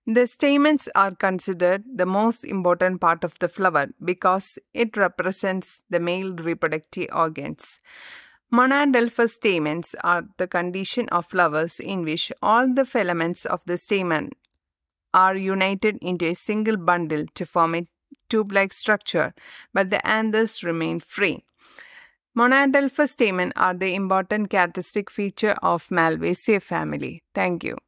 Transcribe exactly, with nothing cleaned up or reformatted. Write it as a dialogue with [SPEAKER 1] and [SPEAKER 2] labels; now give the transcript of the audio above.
[SPEAKER 1] The stamens are considered the most important part of the flower because it represents the male reproductive organs. Monadelphous stamens are the condition of flowers in which all the filaments of the stamen are united into a single bundle to form a tube-like structure, but the anthers remain free. Monadelphous stamen are the important characteristic feature of Malvaceae family. Thank you.